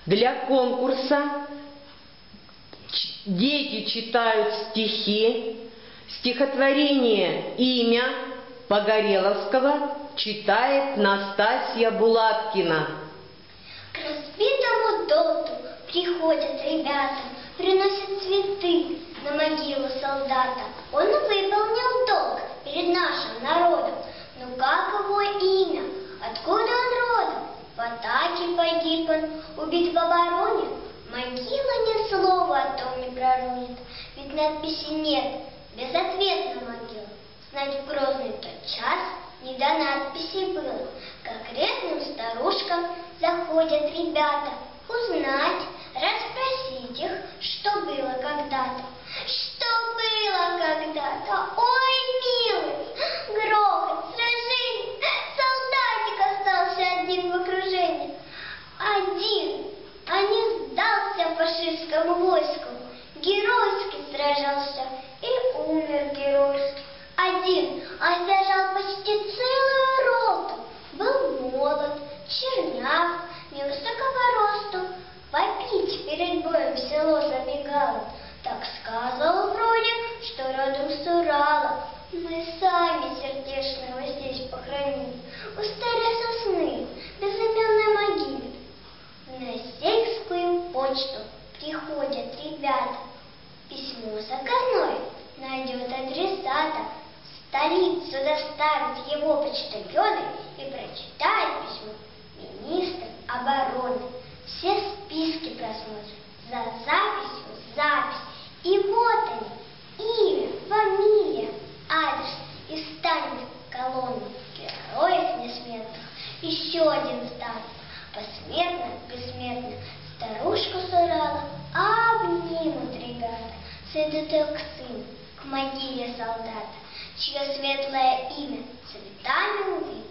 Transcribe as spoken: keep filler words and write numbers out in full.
Для конкурса дети читают стихи. Стихотворение «Имя» Погореловского читает Настасья Булаткина. К разбитому доту приходят ребята, приносят цветы на могилу солдата. Он выполнил долг перед нашим народом. Но как его имя? Откуда он родом? В атаке погиб он, убит в обороне. Могила ни слова о том не проронит, ведь надписи нет, безответна могила. Знать в грозный тот час не до надписи было. К окрестным старушкам заходят ребята узнать, расспросить их, что было когда-то. Что было когда-то? Ой, милый, грохот, сражение, солдатик остался один в окружении. Один, а не сдался фашистскому войску, геройски сражался и умер геройски. Один, а сдержал почти целую роту, был молод, черняв, невысокого росту, попить перед боем в село забегал. Так сказывал вроде, что родом с Урала. Мы сами сердечного здесь похоронили, у старой сосны, безымянной могиле. На сельскую почту приходят ребята, письмо заказное найдет адресата, в столицу доставит его почтальоны и прочитает письмо министр обороны. Все списки просмотрят, за записью запись, и вот они, имя, фамилия, адрес, и станет в колонну героев несмертных еще один старый. Посмертно, бессмертно старушку с Урала обнимут ребята, сойдут ее к сыну, к могиле солдата, чье светлое имя цветами увидят.